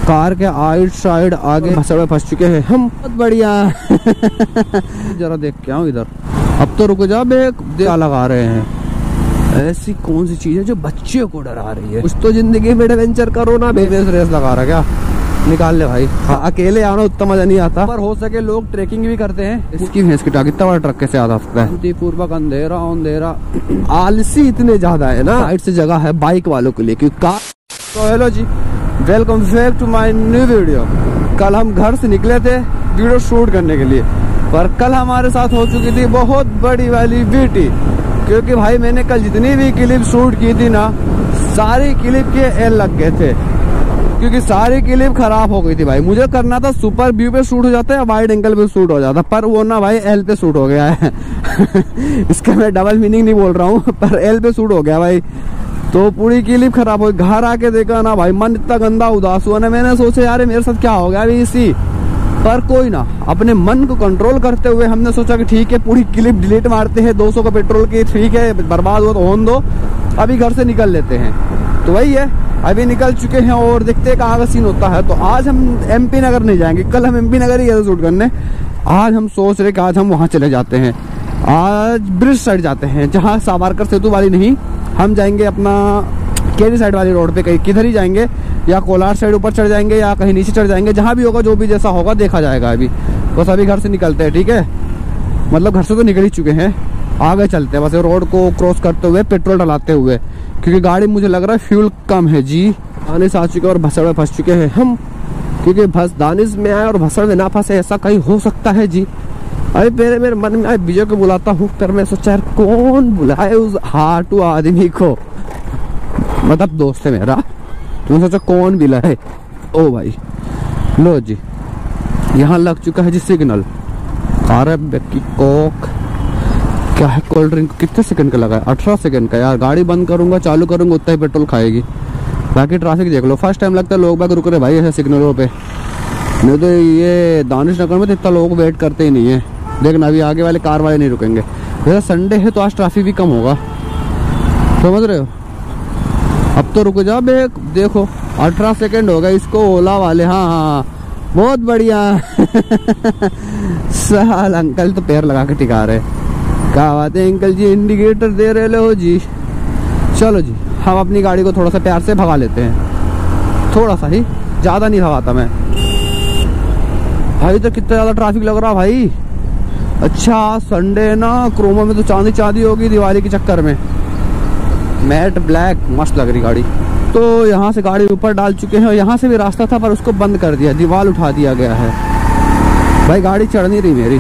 Car के आइट side आगे में फंस चुके हैं हम। बहुत बढ़िया। जरा देख के आओ इधर। अब तो रुक जा बे, लगा रहे हैं। ऐसी कौन सी चीज है जो बच्चे को डरा रही है? कुछ तो जिंदगी में एडवेंचर करो ना। बेबेस रेस लगा रहा क्या? निकाल ले भाई। हाँ, अकेले आना उतना मजा नहीं आता, पर हो सके लोग ट्रेकिंग भी करते हैं। इसकी भैंस की टांग इतना बड़ा ट्रक कैसे आ सकता है? पूर्वक अंधेरा अंधेरा। आलसी इतने ज्यादा है ना। साइड से जगह है बाइक वालों के लिए, क्योंकि कार। तो hello ji, welcome back to my new video. कल हम घर से निकले थे वीडियो शूट करने के लिए, पर कल हमारे साथ हो चुकी थी बहुत बड़ी वाली बीटी। क्योंकि भाई मैंने कल जितनी भी क्लिप शूट की थी ना, सारी क्लिप के एल लग गए थे, क्योंकि सारी क्लिप खराब हो गई थी भाई। मुझे करना था सुपर व्यू पे शूट हो जाता है, वाइड एंगल पे शूट हो जाता, पर वो ना भाई एल पे शूट हो गया है। इसका मैं डबल मीनिंग नहीं बोल रहा हूँ, पर एल पे शूट हो गया भाई। तो पूरी क्लिप खराब हो गई। घर आके देखा ना भाई, मन इतना गंदा उदास हुआ ना। मैंने सोचा यार मेरे साथ क्या हो गया अभी इसी, पर कोई ना। अपने मन को कंट्रोल करते हुए हमने सोचा कि ठीक है, पूरी क्लिप डिलीट मारते हैं। 200 का पेट्रोल की, ठीक है, बर्बाद हुआ तो होने दो, अभी घर से निकल लेते हैं। तो वही है, अभी निकल चुके हैं और देखते हैं कहाँ का सीन होता है। तो आज हम MP नगर नहीं जाएंगे, कल हम MP नगर ही गए शूट करने। आज हम सोच रहे कि आज हम वहाँ चले जाते हैं। आज ब्रिज साइड जाते हैं, जहाँ सावरकर सेतु वाली नहीं, हम जाएंगे अपना केरी साइड वाली रोड पे। कहीं किधर ही जाएंगे, या कोलार साइड ऊपर चढ़ जाएंगे या कहीं नीचे चढ़ जाएंगे, जहाँ भी होगा, जो भी जैसा होगा देखा जाएगा। अभी बस अभी घर से निकलते हैं, ठीक है। मतलब घर से तो निकल ही चुके हैं, आगे चलते हैं बस रोड को क्रॉस करते हुए, पेट्रोल डलाते हुए, क्योंकि गाड़ी मुझे लग रहा है फ्यूल कम है जी। दानिश आ चुके हैं और भसड़ में फंस चुके हैं हम, क्योंकि दानिश में आए और भसड़ में ना फंसे, ऐसा कहीं हो सकता है जी। अरे मेरे मन में आए विजय को बुलाता हूँ, पर मैं सोचा यार कौन बुलाए उस हाटू आदमी को, मतलब दोस्त है मेरा। तो सोचा कौन बुलाए। ओ भाई लो जी, यहाँ लग चुका है जी सिग्नल। अरे कोक क्या है, कोल्ड ड्रिंक कितने सेकंड का लगा है? 18 सेकंड का। यार गाड़ी बंद करूंगा चालू करूंगा उतना ही पेट्रोल खाएगी। बाकी ट्रैफिक देख लो, फर्स्ट टाइम लगता है लोग बाग रुक रहे भाई ऐसे सिग्नलों पे। नहीं तो ये दानिश नगर में तो इतना लोग वेट करते ही नहीं है। देखना अभी आगे वाले कार वाले नहीं रुकेंगे। वैसे संडे है तो आज ट्रैफिक भी कम होगा, समझ रहे हो। अब तो रुक जा बे, देखो 18 सेकंड हो गए इसको ओला वाले। हाँ बहुत बढ़िया। साल अंकल तो पैर लगा के टिका रहे। क्या बात है अंकल जी, इंडिकेटर दे रहे हो जी। चलो जी, हम अपनी गाड़ी को थोड़ा सा प्यार से भगा लेते हैं, थोड़ा सा ही, ज्यादा नहीं भगाता मैं भाई। तो कितना ज्यादा ट्रैफिक लग रहा भाई। अच्छा संडे ना, क्रोमा में तो चांदी चांदी होगी दिवाली के चक्कर में। मैट ब्लैक मस्त लग रही गाड़ी। तो यहाँ से गाड़ी ऊपर डाल चुके हैं, और यहाँ से भी रास्ता था पर उसको बंद कर दिया, दीवार उठा दिया गया है भाई। गाड़ी चढ़ नहीं रही मेरी,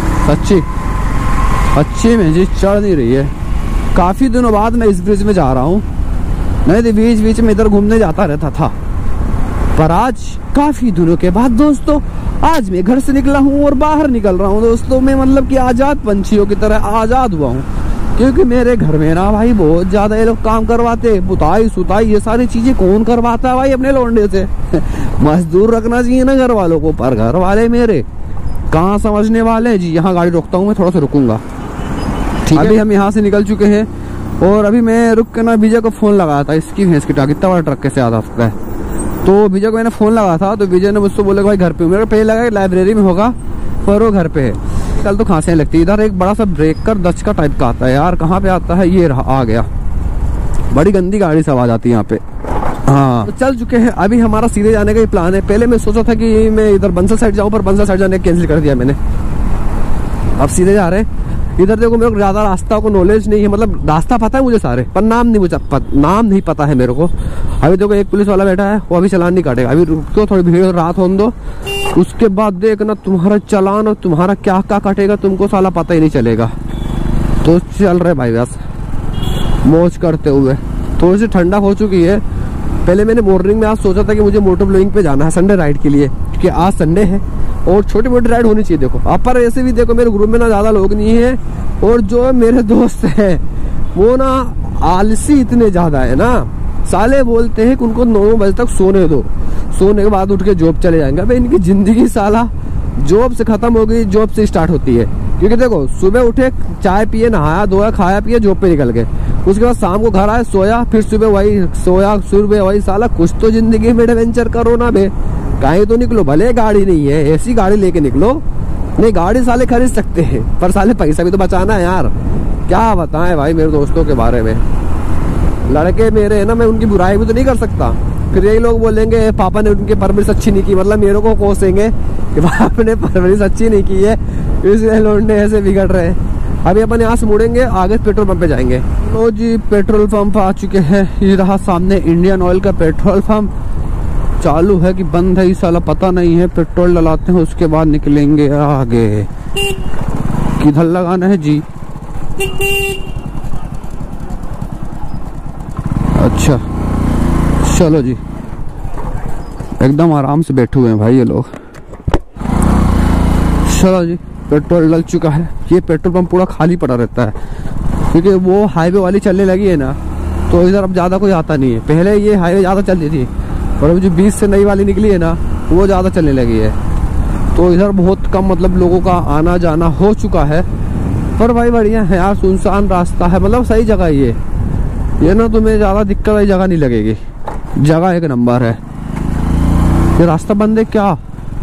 अच्छी में जी चढ़ नहीं रही है। काफी दिनों बाद मैं इस ब्रिज में जा रहा हूँ, नहीं तो बीच बीच में इधर घूमने जाता रहता था, पर आज काफी दिनों के बाद दोस्तों आज मैं घर से निकला हूँ और बाहर निकल रहा हूँ दोस्तों। मैं मतलब कि आजाद पंछियों की तरह आजाद हुआ हूँ, क्योंकि मेरे घर में ना भाई बहुत ज्यादा ये लोग काम करवाते, पुताई सुताई ये सारी चीजें कौन करवाता है भाई अपने लौंडे से। मजदूर रखना चाहिए ना घर वालों को, पर घर वाले मेरे कहाँ समझने वाले जी। यहाँ गाड़ी रोकता हूँ, मैं थोड़ा सा रुकूंगा, ठीक है। अभी हम यहाँ से निकल चुके हैं और अभी मैं रुक के ना विजय को फोन लगाया था। इसकी भैंस की टांग इतना बड़ा ट्रक कैसे आ सकता है? तो विजय को मैंने फोन लगाया था, तो विजय ने मुझसे बोला भाई घर पे। मेरे पहले लगा लाइब्रेरी में होगा, पर वो घर पे है। कल तो खांसियां लगती है। इधर एक बड़ा सा ब्रेकर दचका टाइप का आता है यार, कहाँ पे आता है? ये आ गया, बड़ी गंदी गाड़ी से आवाज आती है यहाँ पे। हाँ तो चल चुके हैं, अभी हमारा सीधे जाने का ही प्लान है। पहले मैं सोचा था कि मैं इधर बंसल साइड जाऊँ, पर बंसल साइड जाने कैंसिल कर दिया मैंने। अब सीधे जा रहे हैं। इधर देखो मेरे को ज्यादा रास्ता को नॉलेज नहीं है, मतलब रास्ता पता है मुझे सारे, पर नाम नहीं पता है मेरे को। अभी देखो एक पुलिस वाला बैठा है, वो अभी चालान नहीं काटेगा। अभी रुको, थोड़ी भीड़ रात होने दो, उसके बाद देखना तुम्हारा चालान और तुम्हारा क्या क्या काटेगा तुमको साला पता ही नहीं चलेगा। तो चल रहे भाई बस मौज करते हुए। थोड़ी सी ठंडा हो चुकी है। पहले मैंने मॉर्निंग में आज सोचा था कि मुझे मोटो ब्लॉगिंग पे जाना है संडे राइड के लिए, क्योंकि आज संडे है और छोटी मोटी राइड होनी चाहिए। देखो अब पर ऐसे भी देखो मेरे ग्रुप में ना ज्यादा लोग नहीं है, और जो मेरे दोस्त है वो ना आलसी इतने ज्यादा है ना, साले बोलते हैं कि उनको 9 बजे तक सोने दो, सोने के बाद उठ के जॉब चले जाएंगे। भाई इनकी जिंदगी साला जॉब से खत्म हो गई, जॉब से स्टार्ट होती है। क्योंकि देखो सुबह उठे, चाय पिए, नहाया धोया, खाया पिए, जॉब पे निकल गए, उसके बाद शाम को घर आए, सोया, फिर सुबह वही सोया, सुबह वही। साला कुछ तो जिंदगी में एडवेंचर करो ना बे। कहीं तो निकलो, भले गाड़ी नहीं है ऐसी गाड़ी लेके निकलो। नहीं गाड़ी साले खरीद सकते हैं पर साले पैसा भी तो बचाना है यार। क्या बताएं भाई मेरे दोस्तों के बारे में, लड़के मेरे है ना, मैं उनकी बुराई भी तो नहीं कर सकता। फिर यही लोग बोलेंगे पापा ने उनकी परवरिश अच्छी नहीं की, मतलब मेरे को कोसेंगे कि पापा ने परवरिश अच्छी नहीं की है इसलिए लौंडे ऐसे बिगड़ रहे हैं। अभी अपन यहाँ से मुड़ेंगे, आगे पेट्रोल पंप पे जाएंगे। लो जी पेट्रोल पंप आ चुके हैं। ये रहा सामने इंडियन ऑयल का पेट्रोल पंप। चालू है कि बंद है इस साला पता नहीं है। पेट्रोल डलाते हैं उसके बाद निकलेंगे आगे। किधर लगाना है जी? अच्छा चलो जी, एकदम आराम से बैठे हुए हैं भाई ये लोग। चलो जी पेट्रोल डल चुका है। ये पेट्रोल पंप पूरा खाली पड़ा रहता है क्योंकि वो हाईवे वाली चलने लगी है ना, तो इधर अब ज्यादा कोई आता नहीं है। पहले ये हाईवे ज्यादा चलती थी और अब जो 20 से नई वाली निकली है ना वो ज्यादा चलने लगी है, तो इधर बहुत कम मतलब लोगों का आना जाना हो चुका है। पर भाई बढ़िया है यार, सुनसान रास्ता है, मतलब सही जगह ये ना, तुम्हें ज्यादा दिक्कत वाली जगह नहीं लगेगी, जगह एक नंबर है। ये रास्ता बंद है क्या?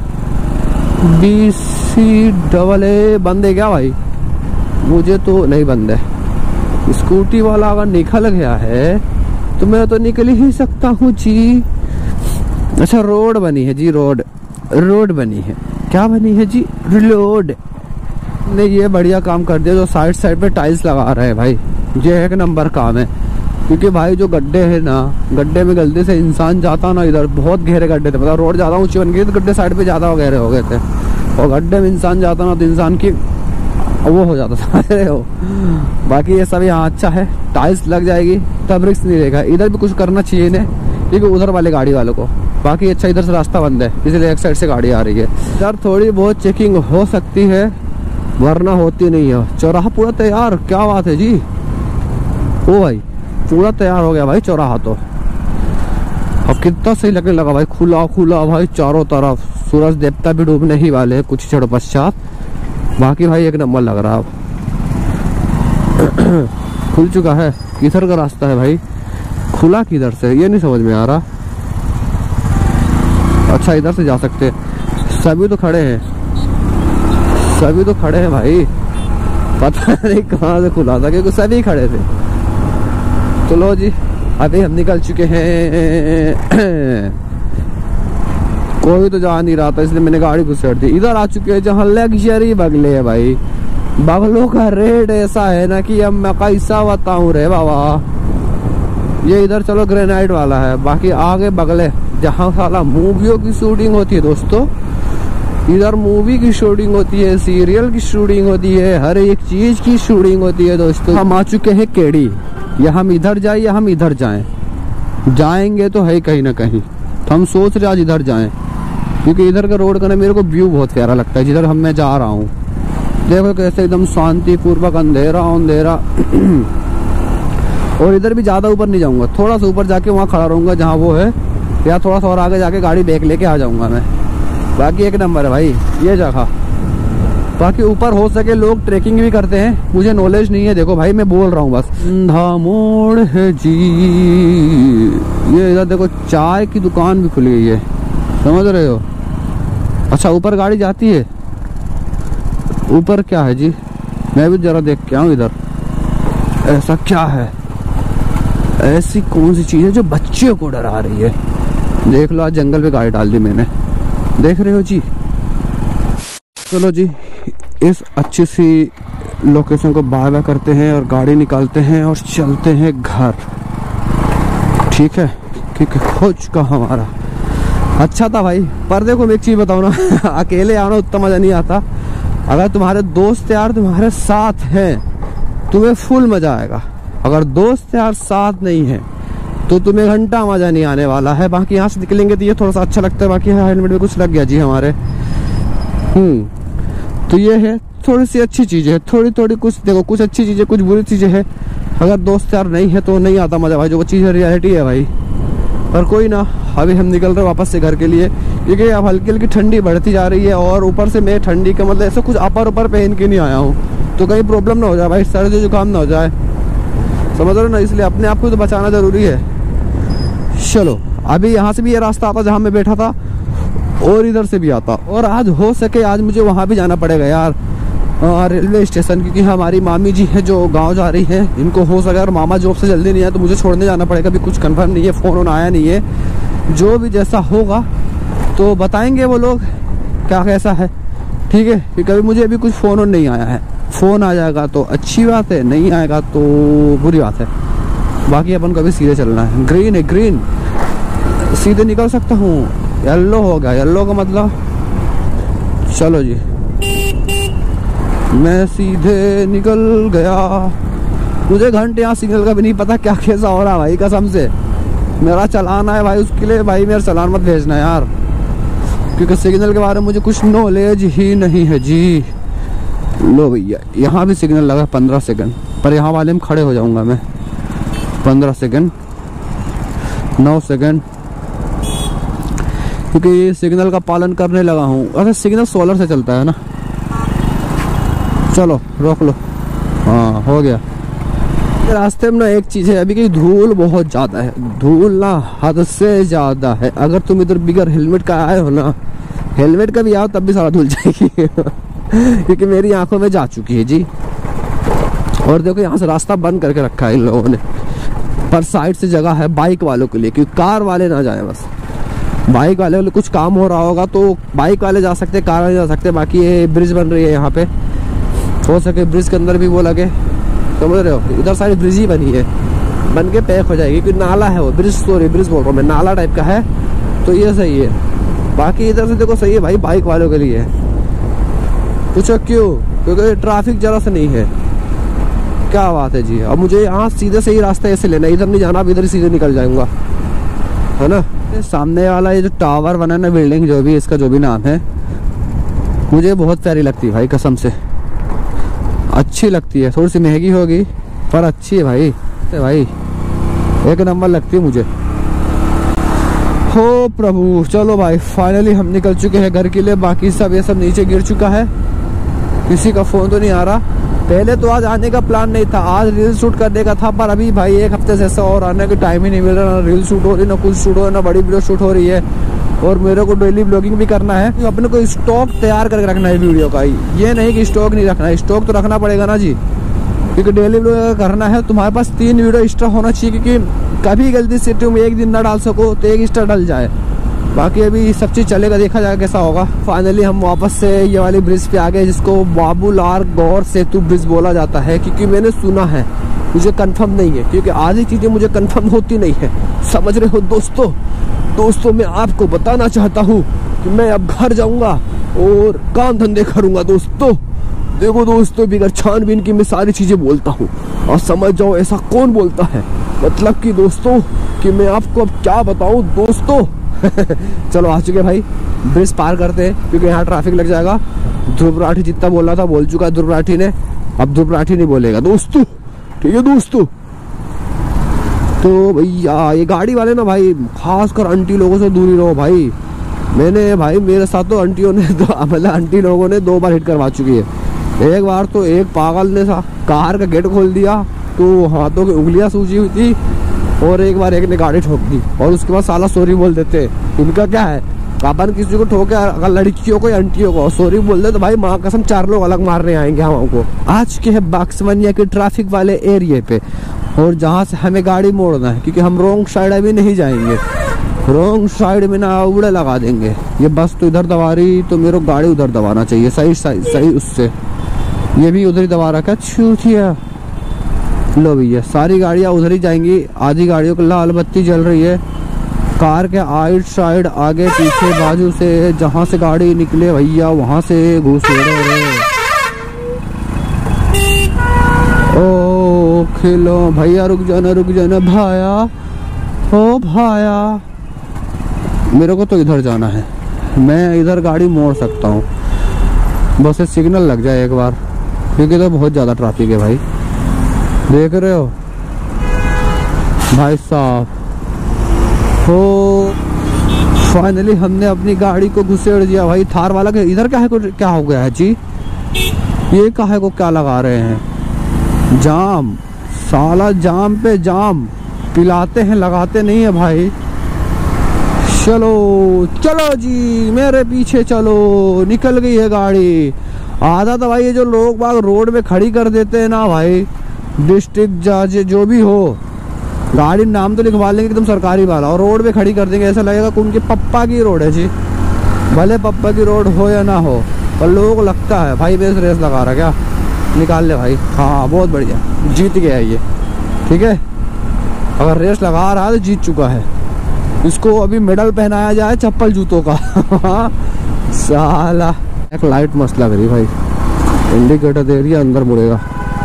BCAA बंद है क्या भाई? मुझे तो नहीं बंद है। स्कूटी वाला अगर निकल गया है तो मैं तो निकल ही सकता हूँ जी। अच्छा रोड बनी है जी, रोड बनी है। क्या बनी है जी? रोड ने ये बढ़िया काम कर दिया जो साइड पे टाइल्स लगा रहे हैं भाई। ये एक नंबर काम है क्योंकि भाई जो गड्ढे है ना, गड्ढे में गलती से इंसान जाता ना, इधर बहुत गहरे गड्ढे थे, मतलब रोड ज्यादा ऊंची बन गई तो गड्ढे साइड पे ज्यादा गहरे हो गए थे, और गड्ढे में इंसान जाता ना तो इंसान की वो हो जाता था हो। बाकी ये सब यहाँ अच्छा है, टाइल्स लग जाएगी तब रिस्क नहीं रहेगा। इधर भी कुछ करना चाहिए इन्हें क्योंकि उधर वाले गाड़ी वालों को। बाकी अच्छा इधर से रास्ता बंद है इसलिए एक साइड से गाड़ी आ रही है। इधर थोड़ी बहुत चेकिंग हो सकती है वरना होती नहीं है। चौराहा पूरा तैयार, क्या बात है जी। ओ भाई पूरा तैयार हो गया भाई चौराहा तो। अब कितना सही लगने लगा भाई, खुला खुला भाई चारों तरफ। सूरज देवता भी डूबने ही वाले हैं कुछ क्षण पश्चात। बाकी भाई एक नंबर लग रहा है। अब खुल चुका है। किधर का रास्ता है भाई? खुला किधर से ये नहीं समझ में आ रहा। अच्छा इधर से जा सकते, सभी तो खड़े हैं, सभी तो खड़े हैं भाई। पता नहीं कहाँ से खुला था क्योंकि सभी खड़े थे। तो लो जी अभी हम निकल चुके हैं। कोई तो जा नहीं रहा था इसलिए मैंने गाड़ी घुसेड़ दी। इधर आ चुके हैं जहाँ लग्जरी बगले है भाई। बगलों का रेट ऐसा है ना कि अब मैं कैसा बताऊं रे बाबा। ये इधर चलो ग्रेनाइट वाला है, बाकी आगे बगले जहाँ साला मूवियों की शूटिंग होती है दोस्तों, इधर मूवी की शूटिंग होती है, सीरियल की शूटिंग होती है, हर एक चीज की शूटिंग होती है दोस्तों। हम आ चुके हैं केडी। या हम इधर जाए या हम इधर जाएं, जाएंगे तो है कहीं ना कहीं। तो हम सोच रहे आज इधर जाएं क्योंकि इधर का रोड का ना मेरे को व्यू बहुत प्यारा लगता है। जिधर हम मैं जा रहा हूँ देखो कैसे एकदम शांति पूर्वक अंधेरा अंधेरा। और इधर भी ज्यादा ऊपर नहीं जाऊंगा, थोड़ा सा ऊपर जाके वहाँ खड़ा रहूंगा जहाँ वो है, या थोड़ा सा और आगे जाके गाड़ी बैक लेके आ जाऊंगा मैं। बाकी एक नंबर है भाई ये जगह। बाकी ऊपर हो सके लोग ट्रेकिंग भी करते हैं, मुझे नॉलेज नहीं है। देखो भाई मैं बोल रहा हूँ बस। अंधा मोड़ है जी। ये इधर देखो चाय की दुकान भी खुल गई है, समझ रहे हो। अच्छा ऊपर गाड़ी जाती है, ऊपर क्या है जी? मैं भी जरा देख के आऊँ इधर ऐसा क्या है। ऐसी कौन सी चीज है जो बच्चे को डरा रही है? देख लो आज जंगल पे गाड़ी डाल दी मैंने, देख रहे हो जी। चलो जी इस अच्छी सी लोकेशन को बाय बाय करते हैं और गाड़ी निकालते हैं और चलते हैं घर। ठीक है क्योंकि हो चुका हमारा। अच्छा था भाई, पर देखो मैं एक चीज बताऊँ ना अकेले आना उतना मजा नहीं आता। अगर तुम्हारे दोस्त यार तुम्हारे साथ हैं तुम्हें फुल मजा आएगा। अगर दोस्त यार साथ नहीं है तो तुम्हें घंटा मजा नहीं आने वाला है। बाकी यहाँ से निकलेंगे तो ये थोड़ा सा अच्छा लगता है। बाकी हेलमेट में कुछ लग गया जी हमारे। तो ये है थोड़ी सी अच्छी चीजें है, थोड़ी थोड़ी कुछ देखो, कुछ अच्छी चीजें कुछ बुरी चीजें है। अगर दोस्त यार नहीं है तो नहीं आता मजा भाई, जो वो चीज रियलिटी है भाई। पर कोई ना, अभी हम निकल रहे वापस से घर के लिए क्योंकि अब हल्की हल्की ठंडी बढ़ती जा रही है। और ऊपर से मैं ठंडी का मतलब ऐसा कुछ अपर ऊपर पहन के नहीं आया हूँ तो कहीं प्रॉब्लम ना हो जाए भाई, सर्दी जुकाम ना हो जाए, समझ रहे हो ना। इसलिए अपने आप को तो बचाना जरूरी है। चलो अभी यहाँ से भी ये रास्ता आता जहाँ मैं बैठा था, और इधर से भी आता। और आज हो सके आज मुझे वहाँ भी जाना पड़ेगा यार, रेलवे स्टेशन, क्योंकि हमारी मामी जी है जो गांव जा रही है। इनको हो सके अगर मामा जॉब से जल्दी नहीं आए तो मुझे छोड़ने जाना पड़ेगा। अभी कुछ कंफर्म नहीं है, फ़ोन आया नहीं है। जो भी जैसा होगा तो बताएंगे वो लोग क्या कैसा है, ठीक है। क्योंकि अभी मुझे अभी कुछ फ़ोन नहीं आया है। फ़ोन आ जाएगा तो अच्छी बात है, नहीं आएगा तो बुरी बात है। बाकी अपन को अभी सीधे चलना है। ग्रीन है, ग्रीन, सीधे निकल सकता हूँ। येलो हो गया, येलो का मतलब चलो जी, मैं सीधे निकल गया। मुझे घंटे यहाँ सिग्नल का भी नहीं पता क्या कैसा हो रहा भाई, कसम से। मेरा चलान है भाई, उसके लिए भाई मेरा चलान मत भेजना यार, क्योंकि सिग्नल के बारे में मुझे कुछ नॉलेज ही नहीं है जी। लो भैया, यहाँ भी सिग्नल लगा 15 सेकंड, पर यहाँ वाले में खड़े हो जाऊंगा मैं। 15 सेकंड, 9 सेकंड, क्योंकि सिग्नल का पालन करने लगा हूँ। अरे सिग्नल सोलर से चलता है ना। चलो रोक लो, हाँ हो गया। रास्ते में ना एक चीज़ है अभी की, धूल बहुत ज़्यादा है। धूल ना हद से ज़्यादा है। अगर तुम इधर बिगर हेलमेट का आए हो ना, हेलमेट का भी आओ तब भी सारा धुल जाएगी क्योंकि मेरी आंखों में जा चुकी है जी। और देखो यहाँ से रास्ता बंद करके रखा है इन लोगों ने, पर साइड से जगह है बाइक वालों के लिए, क्योंकि कार वाले ना जाए। बस बाइक वाले कुछ काम हो रहा होगा तो बाइक वाले जा सकते, कार वाले जा सकते। बाकी ये ब्रिज बन रही है यहाँ पे, हो सके ब्रिज के अंदर भी वो लगे, समझ रहे हो। इधर सारी ब्रिज ही बनी है, बन के पैक हो जाएगी, क्योंकि नाला है वो, ब्रिज, सॉरी ब्रिज बोल रहा हूँ मैं, नाला टाइप का है तो ये सही है। बाकी इधर से देखो सही है भाई, बाइक वालों के लिए। पूछो क्यों? क्योंकि ट्रैफिक जरा से नहीं है। क्या बात है जी। अब मुझे यहाँ सीधे से ही रास्ता ऐसे लेना, इधर नहीं जाना, अब इधर सीधे निकल जाऊंगा, है ना। सामने वाला ये जो टावर बना है ना, बिल्डिंग जो भी इसका जो भी नाम है, मुझे बहुत प्यारी लगती है भाई, कसम से अच्छी लगती है। थोड़ी सी महंगी होगी पर अच्छी है भाई, भाई एक नंबर लगती है मुझे। हो प्रभु, चलो भाई फाइनली हम निकल चुके हैं घर के लिए। बाकी सब ये सब नीचे गिर चुका है, किसी का फोन तो नहीं आ रहा। पहले तो आज आने का प्लान नहीं था, आज रील शूट करने का था, पर अभी भाई एक हफ्ते से ऐसा और आने का टाइम ही नहीं मिल रहा। ना रील शूट हो रही, ना कुछ शूट हो रहा, ना बड़ी वीडियो शूट हो रही है। और मेरे को डेली ब्लॉगिंग भी करना है, तो अपने को स्टॉक तैयार करके रखना है वीडियो का। ये नहीं कि स्टॉक नहीं रखना है, स्टॉक तो रखना पड़ेगा ना जी, क्योंकि डेली ब्लॉग करना है। तुम्हारे पास 3 वीडियो एक्स्ट्रा होना चाहिए, क्योंकि कभी गलती से तुम एक दिन ना डाल सको तो एक एक्स्ट्रा डल जाए। बाकी अभी सब चीज़ चलेगा, देखा जाएगा कैसा होगा। फाइनली हम वापस से ये वाली ब्रिज पे आ गए, जिसको बाबूलाल गौर सेतु ब्रिज बोला जाता है, क्योंकि मैंने सुना है, मुझे कंफर्म नहीं है, क्योंकि आधी चीज़ें मुझे कंफर्म होती नहीं है, समझ रहे हो दोस्तों। मैं आपको बताना चाहता हूँ कि मैं अब घर जाऊंगा और काम धंधे करूंगा दोस्तों। देखो दोस्तों, बिगर छानबीन की मैं सारी चीजें बोलता हूँ, और समझ जाओ ऐसा कौन बोलता है, मतलब कि दोस्तों कि मैं आपको अब क्या बताऊं दोस्तों चलो आ चुके भाई, ब्रिज पार करते हैं, क्योंकि यहाँ ट्रैफिक लग जाएगा। ध्रुव राठी जितना बोल रहा था बोल चुका ध्रुव राठी ने, अब ध्रुव राठी नहीं बोलेगा दोस्तों, ठीक है दोस्तों। तो भैया ये गाड़ी वाले ना भाई, खासकर आंटी लोगों से दूरी रहो भाई। मैंने भाई मेरे साथ तो आंटियों ने मतलब आंटी लोगों ने 2 बार हिट करवा चुकी है। एक बार तो एक पागल ने कार का गेट खोल दिया तो हाथों की उंगलियां सूजी हुई थी, और एक बार एक ने गाड़ी ठोक दी, और उसके बाद साला सॉरी बोल देते। इनका क्या है, अपन किसी को ठोके, अगर लड़कियों को या आंटियों को सॉरी बोल दे तो भाई माँ कसम 4 लोग अलग मारने आएंगे हमको। आज के है बाक्सवनिया के ट्रैफिक वाले एरिया पे, और जहाँ से हमें गाड़ी मोड़ना है, क्योंकि हम रॉन्ग साइड अभी नहीं जाएंगे। रॉन्ग साइड में ना उड़े लगा देंगे। ये बस तो इधर दबा रही, तो मेरे को गाड़ी उधर दबाना चाहिए, सही उससे। ये भी उधर ही दबा रखा, छूतिया। लो भैया, सारी गाड़ियाँ उधर ही जाएंगी। आधी गाड़ियों को लाल बत्ती जल रही है, कार के आइट साइड, आगे पीछे बाजू से, जहाँ से गाड़ी निकले भैया वहाँ से घुसे रहे। ओ खेलो भैया, रुक जाना भाया, ओ भाया। मेरे को तो इधर जाना है, मैं इधर गाड़ी मोड़ सकता हूँ, बस सिग्नल लग जाए एक बार, क्योंकि तो बहुत ज़्यादा ट्रैफिक है भाई, देख रहे हो भाई साहब। तो फाइनली हमने अपनी गाड़ी को घुसेड़ दिया भाई। थार वाला के इधर क्या हो गया है जी, ये काहे को क्या लगा रहे हैं, जाम, साला जाम पे जाम पिलाते हैं, लगाते नहीं है भाई। चलो चलो जी, मेरे पीछे चलो। निकल गई है गाड़ी। आधा तो भाई ये जो लोग बाग रोड में खड़ी कर देते हैं ना भाई, डिस्ट्रिक्ट जज जो भी हो, गाड़ी नाम तो लिखवा लेंगे एकदम सरकारी वाला और रोड पे खड़ी कर देंगे। ऐसा लगेगा कि उनके पप्पा की रोड है जी, भले पप्पा की रोड हो या ना हो, पर लोगों को लगता है भाई बेस रेस लगा रहा क्या, निकाल ले भाई। हाँ बहुत बढ़िया, जीत गया ये। ठीक है, अगर रेस लगा रहा है तो जीत चुका है। इसको अभी मेडल पहनाया जाए चप्पल जूतों का। साला एक लाइट मस्त लग रही भाई, इंडिकेटर दे रही है, अंदर मुड़ेगा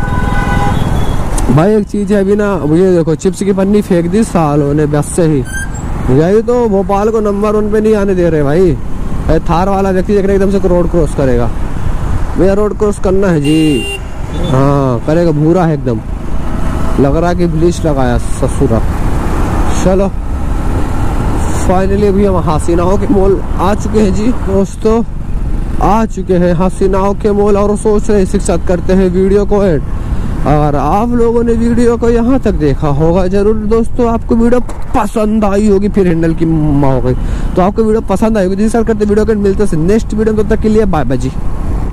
भाई। एक चीज है अभी ना, मुझे देखो चिप्स की पन्नी फेंक दी सालों ने बस से ही, यही तो भोपाल को नंबर 1 पे नहीं आने दे रहे भाई। थार वाला व्यक्ति देख रहे एकदम से रोड क्रॉस करेगा, भैया रोड क्रॉस करना है जी। हाँ करेगा, भूरा है एकदम, लग रहा कि ब्लीच लगाया ससुरा। चलो फाइनली अभी हम हसीनाओं के मॉल आ चुके हैं जी दोस्तों, आ चुके हैं हसीनाओं के मॉल और सोच रहे इसी के साथ करते हैं वीडियो को एड। अगर आप लोगों ने वीडियो को यहाँ तक देखा होगा जरूर दोस्तों, आपको वीडियो पसंद आई होगी, फिर हैंडल की माँ हो गई तो आपको वीडियो पसंद आई होगी। जिस साथ करते वीडियो को मिलते हैं नेक्स्ट वीडियो में, तब तक के लिए बाय बाय जी।